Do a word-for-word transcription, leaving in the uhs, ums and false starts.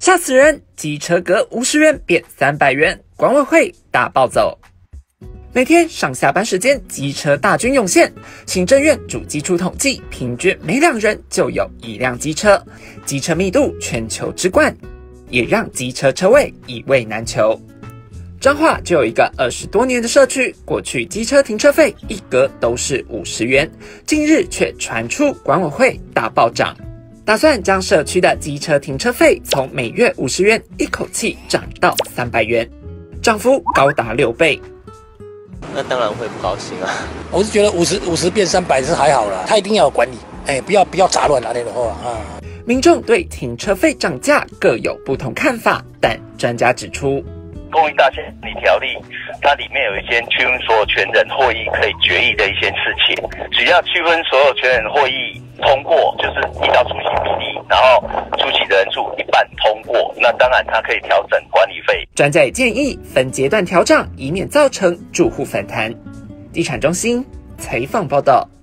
吓死人！机车格五十元变三百元，管委会大暴走。每天上下班时间，机车大军涌现。行政院主计处统计，平均每两人就有一辆机车，机车密度全球之冠，也让机车车位一位难求。彰化就有一个二十多年的社区，过去机车停车费一格都是五十元，近日却传出管委会大暴涨，打算将社区的机车停车费从每月五十元一口气涨到三百元，涨幅高达六倍。 那当然会不高兴啊！ 我是觉得五十五十变三百是还好啦，他一定要有管理，哎，不要不要杂乱那类的话啊。 民众对停车费涨价各有不同看法，但专家指出， 公益大县理条例，它里面有一些区分所有权人会议可以决议的一些事情，只要区分所有权人会议通过，就是依照出席比例，然后出席的人数一半通过，那当然它可以调整管理费。 专家也建议分阶段调涨，以免造成住户反弹。地产中心采访报道。